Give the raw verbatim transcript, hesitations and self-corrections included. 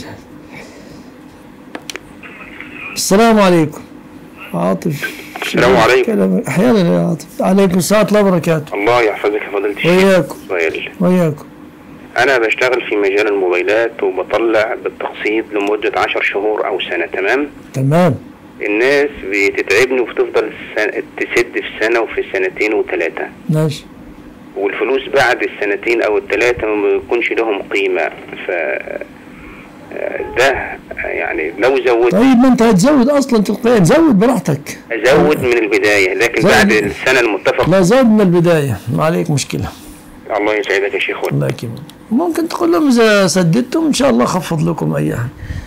السلام عليكم. عاطف. السلام عليكم. احيانا يا عاطف. عليكم السلام ورحمه الله وبركاته. الله يحفظك يا فضيلة الشيخ. وياكم. سؤال. وياكم. انا بشتغل في مجال الموبايلات وبطلع بالتقسيط لمدة عشر شهور او سنة. تمام. تمام. الناس بتتعبني وبتفضل سنة تسد في سنة وفي سنتين وثلاثة. ماشي. والفلوس بعد السنتين او الثلاثة ما بيكونش لهم قيمة. ف ده يعني لو زودت. طيب ما انت هتزود اصلا تلقائيا، زود براحتك. ازود من البداية لكن بعد السنة المتفق. لا زود من البداية، ما عليك مشكلة. الله يسعدك يا شيخ. الله يكرمك. ممكن تقول لهم اذا سددتم ان شاء الله خفض لكم اي حاجة.